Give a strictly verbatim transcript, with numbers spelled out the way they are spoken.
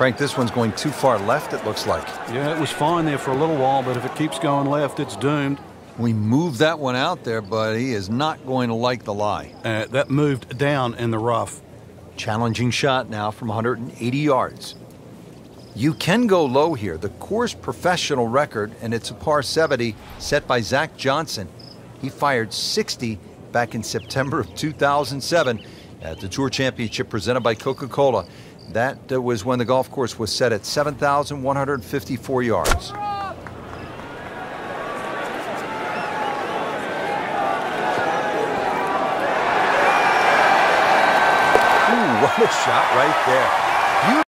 Frank, this one's going too far left, it looks like. Yeah, it was fine there for a little while, but if it keeps going left, it's doomed. We moved that one out there, but he is not going to like the lie. Uh, that moved down in the rough. Challenging shot now from one hundred eighty yards. You can go low here. The course professional record, and it's a par seventy set by Zach Johnson. He fired sixty back in September of two thousand seven at the Tour Championship presented by Coca-Cola. That uh, was when the golf course was set at seven thousand one hundred fifty-four yards. Ooh, what a shot right there.